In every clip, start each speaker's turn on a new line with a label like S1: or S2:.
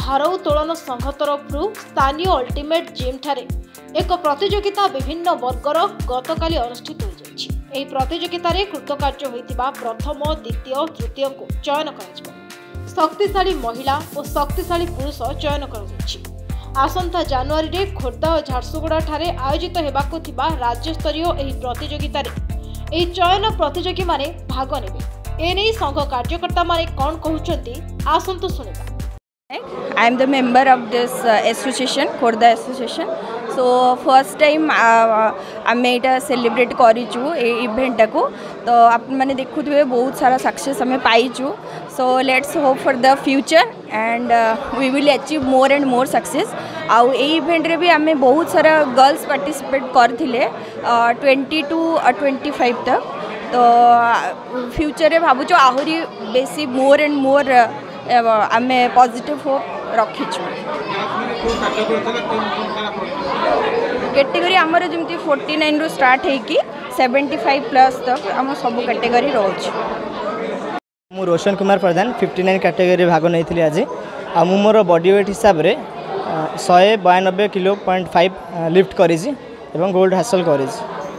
S1: भारोत्तोलन संघ तरफ स्थानीय अल्टीमेट जिम ठारे एक प्रतियोगिता विभिन्न वर्गर गतकाली अनुष्ठित हो जाइछि। प्रतियोगिता कृतकार्य होइतिबा प्रथम द्वितीय तृतीय को चयन कर शक्तिशाली महिला और शक्तिशाली पुरुष चयन कर आसंता जनवरी रे खोर्धा और झारसुगुड़ा ठारे आयोजित हेबाकु थिबा राज्य स्तरीय प्रतियोगिता चयन प्रतियोगी माने भाग नेबे। एने संघ कार्यकर्ता माने कौन कहउचंती आसंतु सुनिबा।
S2: I am the member of this association, Khordha association. So first time आमे इटा सेलिब्रेट करिचु ए इवेंट को, तो आप माने देखुथुबे बहुत सारा सक्सेस हमें पाइचु। So let's hope for the future and we will achieve more and more success। आउ ए इवेंट रे भी आमे बहुत सारा गर्ल्स पार्टिसिपेट करथिले 20 to 25 तक। तो फ्यूचर रे भाबुचो आहुरी बेसी मोर एंड मोर आमे पॉजिटिव होप रखीचु। कैटेगरी आमर जमती 49 रु स्टार्ट है कि 75 प्लस तक आम सब कैटेगरी रोच।
S3: मु रोशन कुमार प्रधान 59 कैटेगरी भाग नहीं आज। आ मु मोर बॉडी वेट हिसाब रे 192 किलो 0.5 लिफ्ट करी एवं गोल्ड हासिल करी।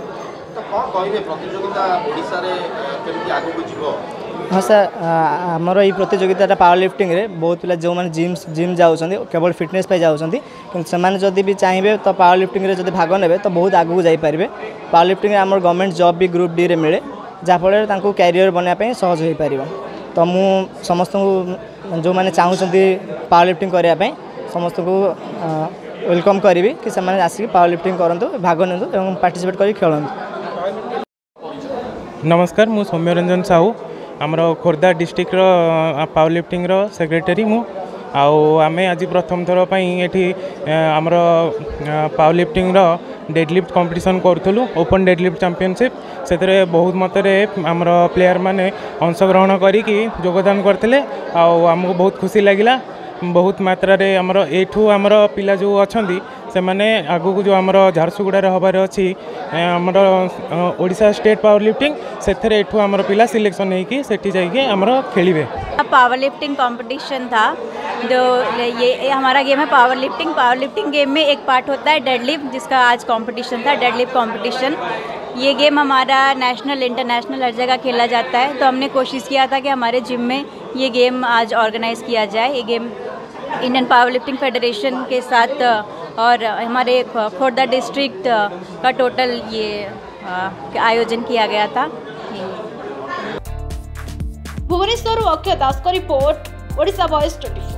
S3: हाँ सर, आमर ये प्रतियोगिता पावर लिफ्टिंग रे बहुत पिला जो मैंने जिम जाऊँच केवल फिटनेस पे जाऊँच कि जदि भी चाहिए तो पावर लिफ्टिंग रे जदि भाग ने तो बहुत आगू जापारे। पावर लिफ्टिंग आम गवर्नमेंट जॉब भी ग्रुप डी रे मिले जहाँफल कैरियर बनवाई सहज हो पार। तो मु समस्त जो मैंने चाहूँगी पावर लिफ्टिंग करने समस्त को वेलकम करी कि से आसिक पावर लिफ्टिंग करूँ भाग नियंतु और पार्टिसिपेट कर खेलूँ।
S4: नमस्कार, मु सौम्य रंजन साहू आमर Khordha district power lifting secretary मु आमे आज प्रथम थर ये आमर पावर लिफ्टिंग डेडलिफ्ट कंपटीशन करूँ ओपन डेडलिफ्ट चैंपियनशिप से बहुत मतरे आमर प्लेयर माने अंशग्रहण करी योगदान करते आमको बहुत खुशी लगिला। बहुत मात्रा रे आमर एठू आमर पिला जो अछंती से माने आगु को जो आमर झारसुगुड़ा रे हबार अछि आमर ओडिशा स्टेट पावर लिफ्टिंग सेथरे एठू आमर पिला सिलेक्शन है कि सेठी जाइए आमर खेलिबे।
S2: पावर लिफ्टिंग कंपटीशन था जो ये हमारा गेम है power lifting. Power lifting game में एक पार्ट होता है डेडलिफ्ट, जिसका आज कंपटीशन था डेडलिफ्ट कंपटीशन। ये गेम हमारा नेशनल इंटरनेशनल हर जगह खेला जाता है, तो हमने कोशिश किया था कि हमारे जिम में ये गेम आज ऑर्गेनाइज़ किया जाए। ये game Indian power lifting federation के साथ और हमारे खोर्धा डिस्ट्रिक्ट का टोटल ये आयोजन किया गया था।
S1: भुवनेश्वर अक्षय दास का रिपोर्ट, ओडिशा वॉइस 24।